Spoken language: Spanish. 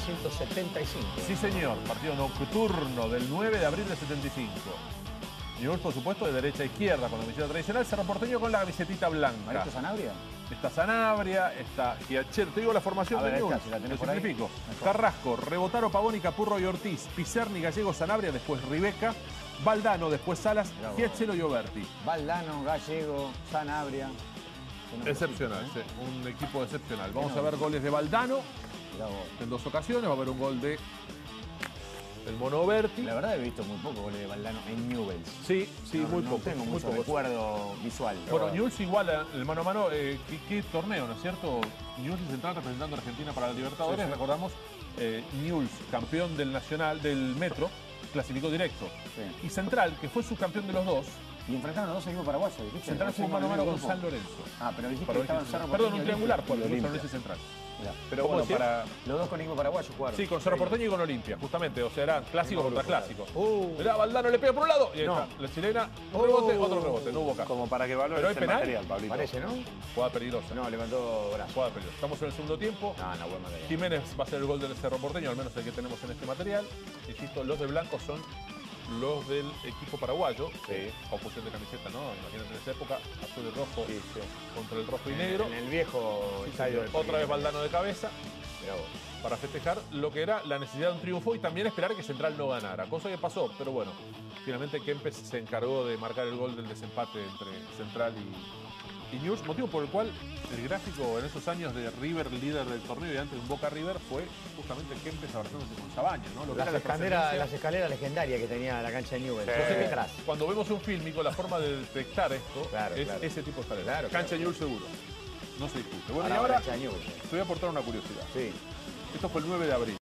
1975. Sí, señor. Partido nocturno del 9 de abril del 75. Newell's, por supuesto, de derecha a izquierda con la camiseta tradicional. Cerro Porteño con la camisetita blanca. ¿Marito Sanabria? Está Sanabria, está Giachero. Te digo la formación de Newell's. Si la tenés Lo por ahí, simplifico. mejor. Carrasco, Rebotaro, Pavoni, Capurro y Ortiz. Pizerni, Gallego, Sanabria, después Ribeca. Valdano, después Salas, Giachero y Oberti. Valdano, Gallego, Sanabria. Excepcional, sí. Un equipo excepcional. Vamos a ver goles de Valdano en 2 ocasiones. Va a haber un gol de el Mono Oberti. La verdad he visto muy poco goles de Valdano en Newell's. Sí, muy no poco. tengo muy mucho poco. recuerdo visual. Bueno, Newell's igual el mano a mano. ¿Qué torneo, no es cierto? Newell's y Central representando a Argentina para la Libertadores. Sí. Recordamos, Newell's, campeón del Nacional, del Metro, clasificó directo. Sí. Y Central, que fue subcampeón de los dos, Y enfrentaron a dos equipos paraguayos, ¿dijiste? Central fue un mano a mano con San Lorenzo. Ah, pero dijiste Para que estaban Cerro Perdón, Porteño un triangular, y San Olimpia. Lorenzo y Central. Mirá. Pero ¿Cómo bueno, decís? Los dos con equipo paraguayo jugaron. Sí, con Cerro Porteño y con Olimpia, justamente. O sea, eran clásicos contra grupo, clásicos. Mirá, Valdano le pega por un lado y ahí No. está. La chilena, un rebote, otro rebote. No hubo caso. como para que ¿Pero hay valores el penal? material, Pablito. Parece, ¿no? Jugada peligrosa. No, levantó brazo. Jugada peligrosa. Estamos en el segundo tiempo. No, buen material. Jiménez va a ser el gol del Cerro Porteño, al menos el que tenemos en este material. Insisto, los de blanco son los del equipo paraguayo. Sí. Confusión de camiseta, ¿no? Imagínate en esa época, azul y rojo Sí, sí. contra el rojo y negro. En el viejo estadio del Otra vez Valdano de cabeza Mirá vos. para festejar lo que era la necesidad de un triunfo y también esperar que Central no ganara, cosa que pasó, pero bueno, finalmente Kempes se encargó de marcar el gol del desempate entre Central y Newell's, motivo por el cual el gráfico en esos años de River, líder del torneo y antes de un Boca River, fue justamente Kempes abrazándose con Sabaña, ¿no? Lo que era la Las escaleras legendarias que tenía la cancha de Newell's. Sí. No sé qué atrás. Cuando vemos un fílmico, la forma de detectar esto Claro, es claro. ese tipo de escalera. Claro, Cancha claro. Newell's seguro. No se discute. Bueno, Ahora y ahora cancha de Newell's. te voy a aportar una curiosidad. Sí. Esto fue el 9 de abril.